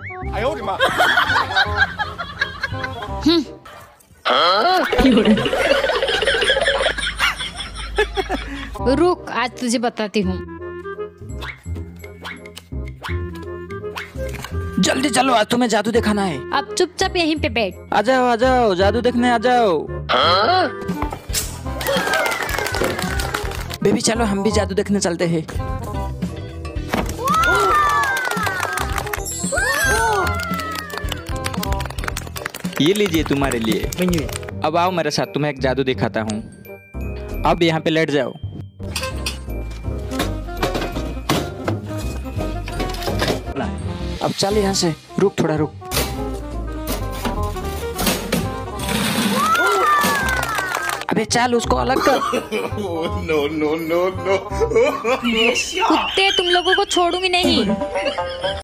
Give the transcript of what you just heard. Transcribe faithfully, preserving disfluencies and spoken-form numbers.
रुक, आज तुझे बताती हूँ। जल्दी चलो, आज तुम्हें जादू दिखाना है। अब चुपचाप यहीं पे बैठ। आ जाओ आ जाओ, जादू देखने आ जाओ। बेबी चलो, हम भी जादू देखने चलते हैं। ये लीजिए तुम्हारे लिए। अब आओ मेरे साथ, तुम्हें एक जादू दिखाता हूँ। अब यहाँ पे लेट जाओ। अब चल यहाँ से, रुक थोड़ा रुक। अबे चल, उसको अलग कर। No no no no. कुत्ते, तुम लोगों को छोड़ूंगी नहीं।